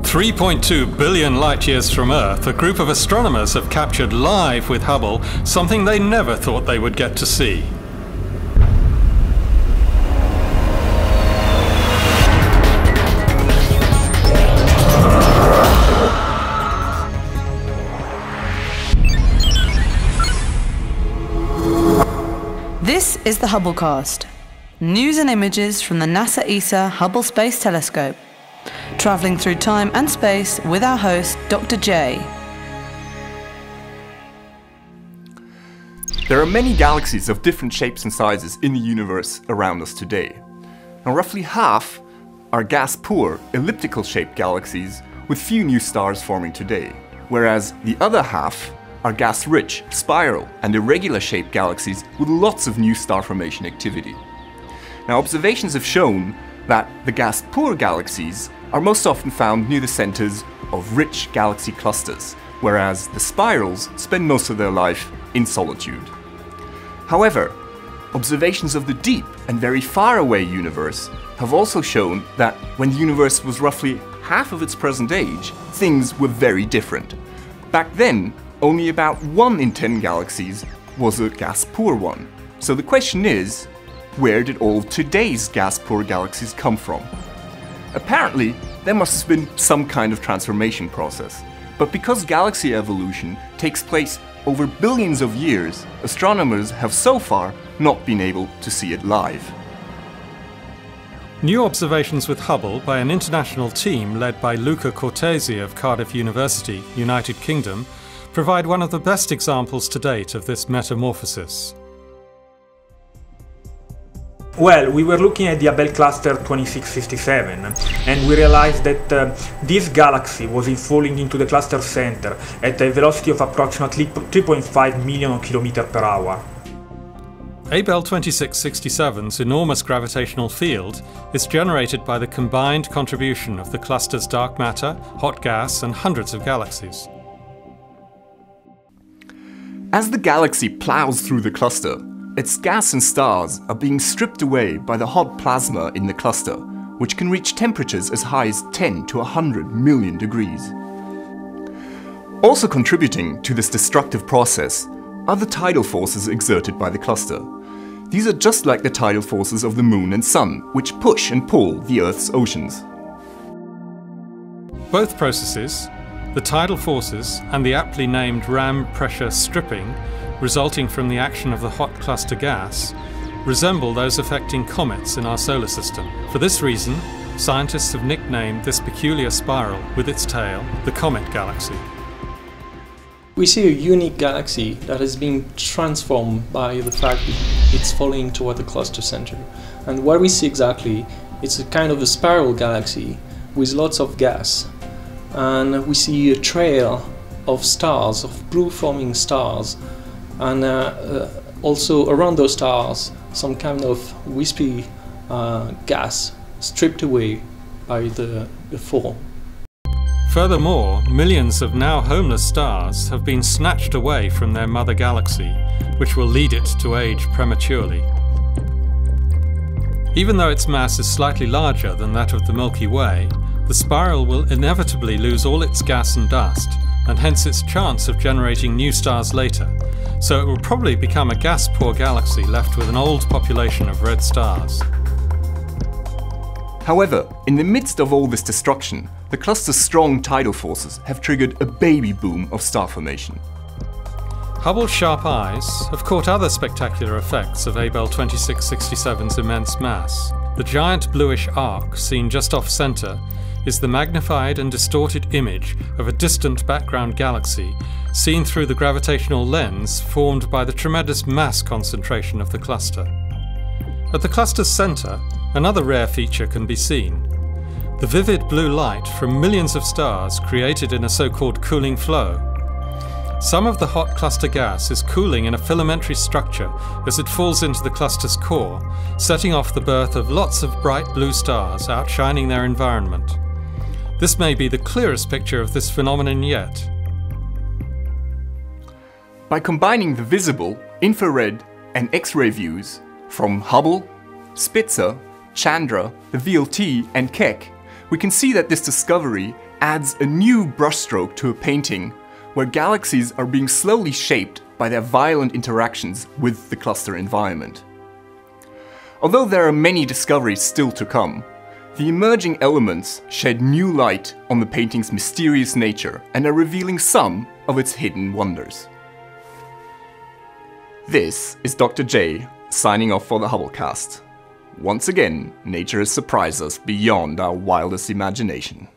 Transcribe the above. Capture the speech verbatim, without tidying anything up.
three point two billion light-years from Earth, a group of astronomers have captured live with Hubble something they never thought they would get to see. This is the Hubblecast. News and images from the NASA E S A Hubble Space Telescope. Travelling through time and space with our host, Doctor J. There are many galaxies of different shapes and sizes in the universe around us today. Now, roughly half are gas-poor, elliptical-shaped galaxies with few new stars forming today, whereas the other half are gas-rich, spiral and irregular-shaped galaxies with lots of new star formation activity. Now, observations have shown that the gas-poor galaxies are most often found near the centers of rich galaxy clusters, whereas the spirals spend most of their life in solitude. However, observations of the deep and very far away universe have also shown that when the universe was roughly half of its present age, things were very different. Back then, only about one in ten galaxies was a gas-poor one. So the question is, where did all of today's gas-poor galaxies come from? Apparently, there must have been some kind of transformation process. But because galaxy evolution takes place over billions of years, astronomers have so far not been able to see it live. New observations with Hubble by an international team led by Luca Cortesi of Cardiff University, United Kingdom, provide one of the best examples to date of this metamorphosis. Well, we were looking at the Abell cluster twenty-six fifty-seven, and we realized that uh, this galaxy was falling into the cluster center at a velocity of approximately three point five million kilometers per hour. Abell twenty-six sixty-seven's enormous gravitational field is generated by the combined contribution of the cluster's dark matter, hot gas, and hundreds of galaxies. As the galaxy plows through the cluster, its gas and stars are being stripped away by the hot plasma in the cluster, which can reach temperatures as high as ten to one hundred million degrees. Also contributing to this destructive process are the tidal forces exerted by the cluster. These are just like the tidal forces of the Moon and Sun, which push and pull the Earth's oceans. Both processes, the tidal forces and the aptly named ram pressure stripping, resulting from the action of the hot cluster gas, resemble those affecting comets in our solar system. For this reason, scientists have nicknamed this peculiar spiral with its tail the Comet Galaxy. We see a unique galaxy that has been transformed by the fact that it's falling toward the cluster center. And what we see exactly, it's a kind of a spiral galaxy with lots of gas. And we see a trail of stars, of blue forming stars, and uh, uh, also around those stars some kind of wispy uh, gas stripped away by the, the fall. Furthermore, millions of now homeless stars have been snatched away from their mother galaxy, which will lead it to age prematurely. Even though its mass is slightly larger than that of the Milky Way, the spiral will inevitably lose all its gas and dust, and hence its chance of generating new stars later, so it will probably become a gas-poor galaxy left with an old population of red stars. However, in the midst of all this destruction, the cluster's strong tidal forces have triggered a baby boom of star formation. Hubble's sharp eyes have caught other spectacular effects of Abell twenty-six sixty-seven's immense mass. The giant bluish arc seen just off-center is the magnified and distorted image of a distant background galaxy seen through the gravitational lens formed by the tremendous mass concentration of the cluster. At the cluster's center, another rare feature can be seen. The vivid blue light from millions of stars created in a so-called cooling flow. Some of the hot cluster gas is cooling in a filamentary structure as it falls into the cluster's core, setting off the birth of lots of bright blue stars outshining their environment. This may be the clearest picture of this phenomenon yet. By combining the visible, infrared and X-ray views from Hubble, Spitzer, Chandra, the V L T and Keck, we can see that this discovery adds a new brushstroke to a painting where galaxies are being slowly shaped by their violent interactions with the cluster environment. Although there are many discoveries still to come, the emerging elements shed new light on the painting's mysterious nature and are revealing some of its hidden wonders. This is Doctor J signing off for the Hubblecast. Once again, nature has surprised us beyond our wildest imagination.